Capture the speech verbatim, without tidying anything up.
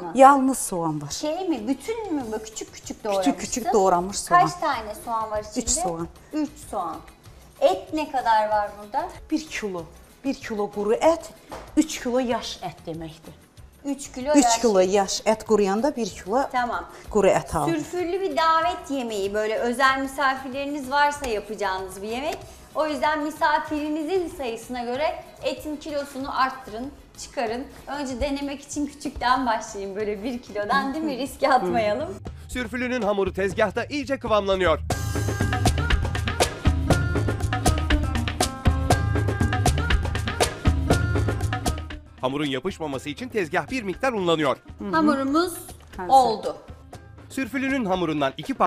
mı? Yalnız soğan var. Şey mi? Bütün mü? Böyle küçük küçük doğramışsın? Küçük küçük doğranmış soğan. Kaç tane soğan var içinde? Üç soğan. Üç soğan. Et ne kadar var burada? Bir kilo. Bir kilo kuru et, üç kilo yaş et demektir. Üç kilo Üç yaş. kilo yaş et kuruyanda bir kilo Tamam. kuru et al. Sürfürlü bir davet yemeği, böyle özel misafirleriniz varsa yapacağınız bir yemek. O yüzden misafirinizin sayısına göre etin kilosunu arttırın, çıkarın. Önce denemek için küçükten başlayın, böyle bir kilodan, değil mi? Riske atmayalım. Sürfülünün hamuru tezgahta iyice kıvamlanıyor. Hamurun yapışmaması için tezgah bir miktar unlanıyor. Hamurumuz Hazır. oldu. Sürfülünün hamurundan iki